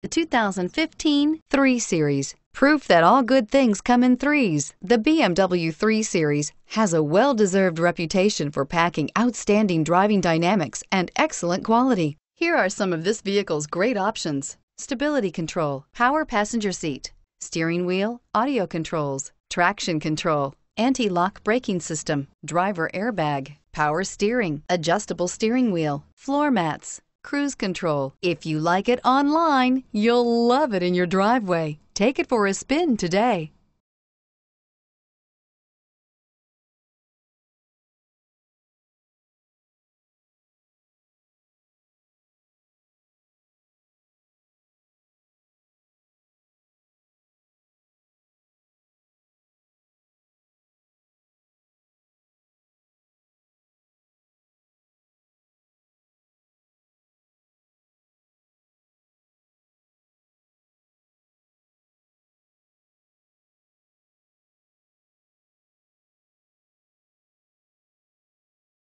The 2015 3 Series. Proof that all good things come in threes. The BMW 3 Series has a well-deserved reputation for packing outstanding driving dynamics and excellent quality. Here are some of this vehicle's great options: stability control, power passenger seat, steering wheel audio controls, traction control, anti-lock braking system, driver airbag, power steering, adjustable steering wheel, floor mats, cruise control. If you like it online, you'll love it in your driveway. Take it for a spin today.